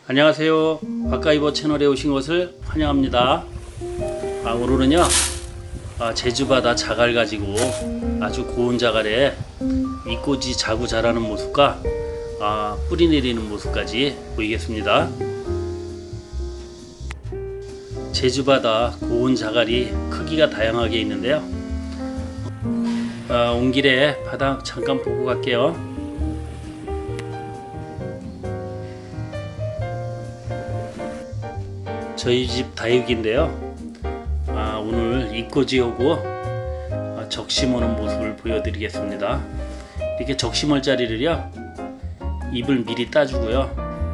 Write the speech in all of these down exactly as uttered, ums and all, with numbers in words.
안녕하세요. 박가이버 채널에 오신 것을 환영합니다. 아, 오늘은요 아, 제주바다 자갈 가지고 아주 고운 자갈에 이꼬지 자구 자라는 모습과 아, 뿌리 내리는 모습까지 보이겠습니다. 제주바다 고운 자갈이 크기가 다양하게 있는데요. 아, 온 길에 바닥 잠깐 보고 갈게요. 저희 집 다육인데요. 아, 오늘 이꼬지하고 아, 적심하는 모습을 보여드리겠습니다. 이렇게 적심할 자리를요, 잎을 미리 따주고요.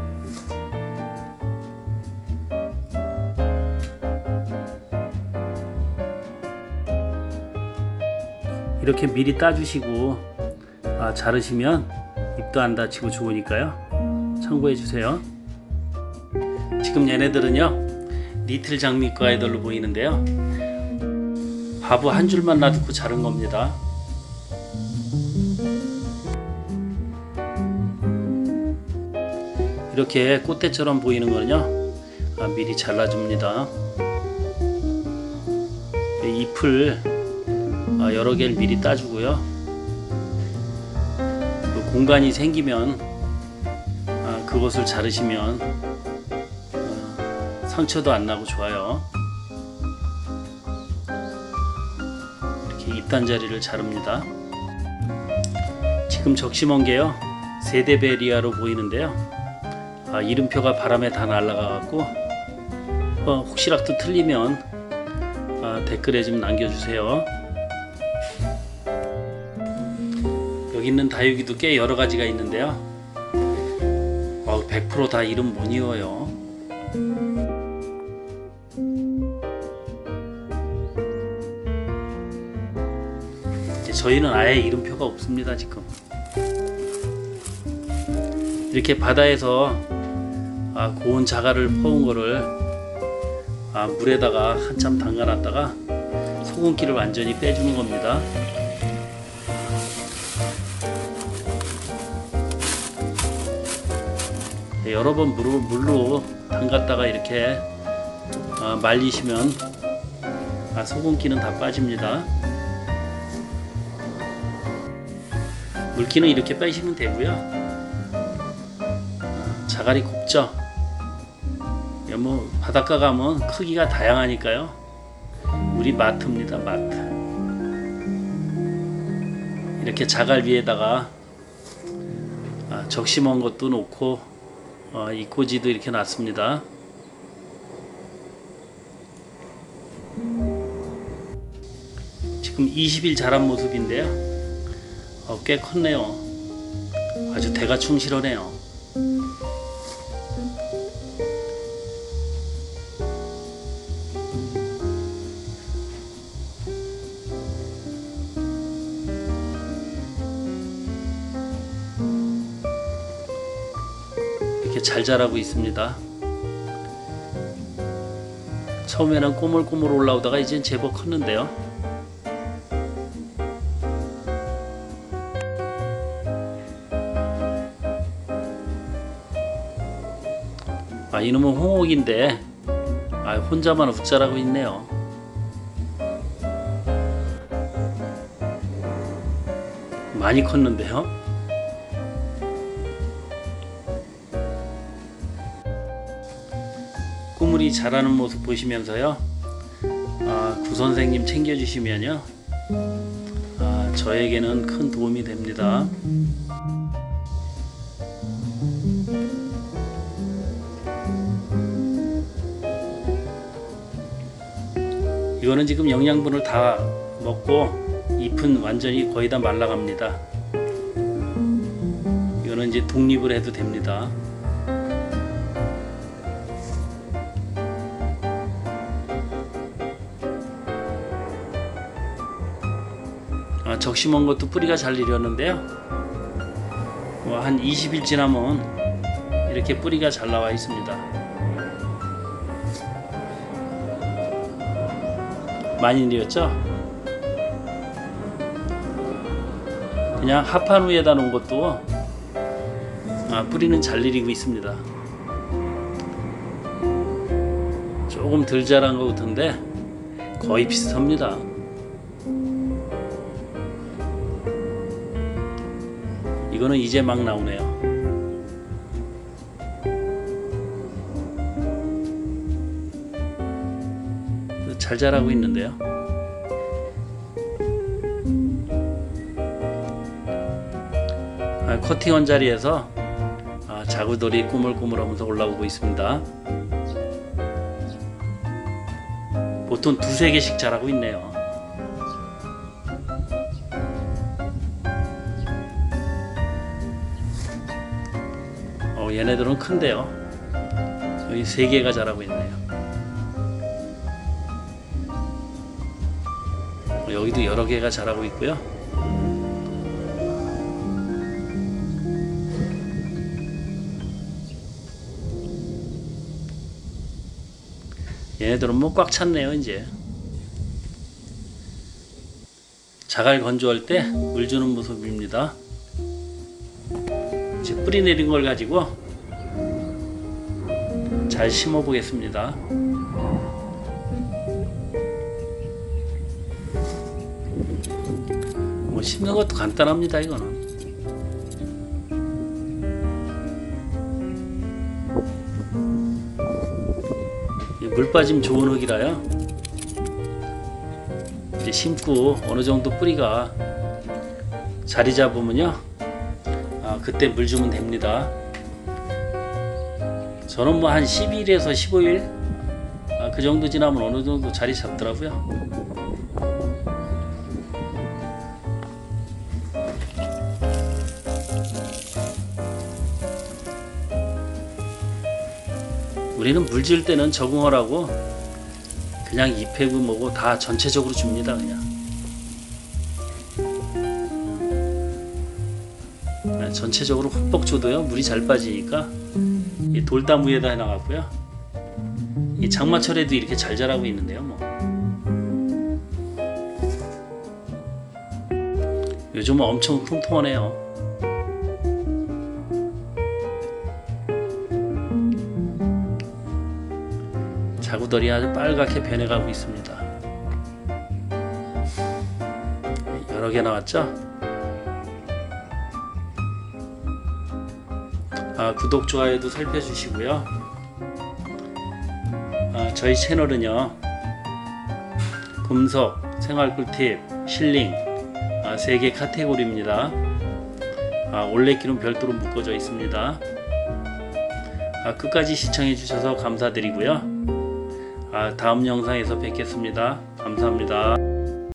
이렇게 미리 따주시고 아, 자르시면 잎도 안 다치고 좋으니까요. 참고해 주세요. 지금 얘네들은요 리틀 장미과 애들로 보이는데요, 바브 한 줄만 놔두고 자른 겁니다. 이렇게 꽃대처럼 보이는 거는요 아, 미리 잘라줍니다. 잎을 아, 여러 개를 미리 따주고요. 그 공간이 생기면 아, 그것을 자르시면 상처도 안 나고 좋아요. 이렇게 잎단자리를 자릅니다. 지금 적심한 게요 세데베리아로 보이는데요. 아, 이름표가 바람에 다 날아가 갖고 어, 혹시라도 틀리면 아, 댓글에 좀 남겨주세요. 여기 있는 다육이도 꽤 여러 가지가 있는데요. 어, 백 퍼센트 다 이름 못 이어요. 저희는 아예 이름표가 없습니다. 지금 이렇게 바다에서 아, 고운 자갈을 퍼온 거를 아, 물에다가 한참 담가 놨다가 소금기를 완전히 빼주는 겁니다. 네, 여러 번 물로, 물로 담갔다가 이렇게 아, 말리시면 아, 소금기는 다 빠집니다. 물기는 이렇게 빼시면 되고요. 자갈이 곱죠. 뭐 바닷가 가면 크기가 다양하니까요. 우리 마트입니다. 마트. 이렇게 자갈 위에다가 아, 적심한 것도 놓고 어, 이꼬지도 이렇게 놨습니다. 지금 이십 일 자란 모습인데요. 어, 꽤 컸네요. 아주 대가 충실하네요. 이렇게 잘 자라고 있습니다. 처음에는 꼬물꼬물 올라오다가 이젠 제법 컸는데요. 아, 이놈은 홍옥인데 아, 혼자만 웃자라고 있네요. 많이 컸는데요. 꾸물이 자라는 모습 보시면서요 아, 구선생님 챙겨주시면요 아, 저에게는 큰 도움이 됩니다. 이거는 지금 영양분을 다 먹고 잎은 완전히 거의 다 말라갑니다. 이거는 이제 독립을 해도 됩니다. 아, 적심한 것도 뿌리가 잘 내렸는데요. 뭐 한 이십 일 지나면 이렇게 뿌리가 잘 나와 있습니다. 많이 내렸죠? 그냥 합판 위에다 놓은 것도 아, 뿌리는 잘 내리고 있습니다. 조금 덜 자란 것 같은데 거의 비슷합니다. 이거는 이제 막 나오네요. 잘 자라고 있는데요. 아, 커팅한 자리에서 아, 자구돌이 꾸물꾸물하면서 올라오고 있습니다. 보통 두세 개씩 자라고 있네요. 어, 얘네들은 큰데요. 여기 세 개가 자라고 있네요. 어, 여기도 여러 개가 자라고 있고요. 얘네들은 뭐 꽉 찼네요. 이제 자갈 건조할 때 물 주는 모습입니다. 이제 뿌리 내린 걸 가지고 잘 심어 보겠습니다. 뭐 심는 것도 간단합니다. 이거는 물 빠짐 좋은 흙이라요. 이제 심고 어느 정도 뿌리가 자리 잡으면요, 아, 그때 물 주면 됩니다. 저는 뭐 한 십이 일에서 십오 일 아, 그 정도 지나면 어느 정도 자리 잡더라고요. 우리는 물 지을 때는 적응하라고 그냥 잎해고 뭐고 다 전체적으로 줍니다. 그냥 전체적으로 흠뻑 줘도요 물이 잘 빠지니까 이 돌담 위에다 해놔갖고요, 이 장마철에도 이렇게 잘 자라고 있는데요. 뭐 요즘은 엄청 통통하네요. 자구돌이 아주 빨갛게 변해가고 있습니다. 여러 개 나왔죠? 아, 구독, 좋아요도 살펴주시고요. 아, 저희 채널은요, 금속, 생활 꿀팁, 힐링 아, 세 개 카테고리입니다. 아, 올레길은 별도로 묶어져 있습니다. 아, 끝까지 시청해 주셔서 감사드리고요. 아, 다음 영상에서 뵙겠습니다. 감사합니다.